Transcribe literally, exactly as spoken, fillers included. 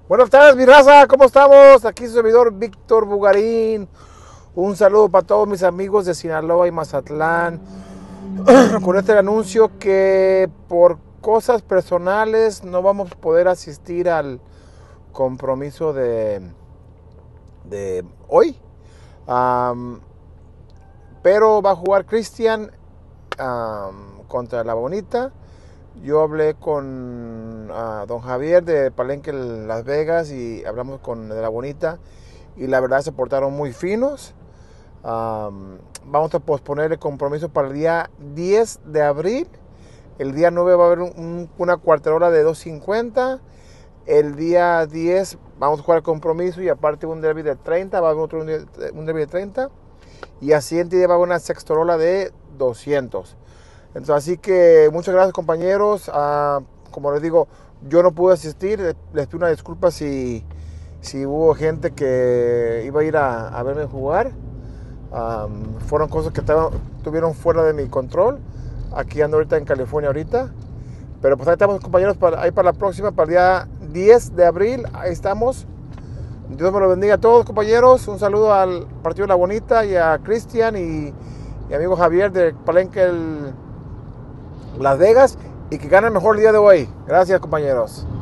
Buenas tardes, mi raza, ¿cómo estamos? Aquí su servidor Víctor Bugarín. Un saludo para todos mis amigos de Sinaloa y Mazatlán. Con este anuncio que por cosas personales no vamos a poder asistir al compromiso de, de hoy. Um, pero va a jugar Cristian um, contra La Bonita. Yo hablé con uh, don Javier de Palenque, Las Vegas, y hablamos con de La Bonita, y la verdad se portaron muy finos. Um, vamos a posponer el compromiso para el día diez de abril. El día nueve va a haber un, una cuarterola de dos cincuenta. El día diez vamos a jugar el compromiso y aparte un derby de treinta, va a haber otro un derby de treinta. Y al siguiente día va a haber una sextorola de doscientos. Entonces, así que muchas gracias, compañeros. Uh, como les digo, yo no pude asistir. Les pido una disculpa si, si hubo gente que iba a ir a, a verme jugar. Um, fueron cosas que estuvieron fuera de mi control. Aquí ando ahorita en California ahorita. Pero pues ahí estamos, compañeros, para, ahí para la próxima, para el día diez de abril. Ahí estamos. Dios me lo bendiga a todos, compañeros. Un saludo al partido La Bonita y a Cristian y mi amigo Javier de Palenque, el Las Vegas, y que ganen mejor el día de hoy. Gracias, compañeros.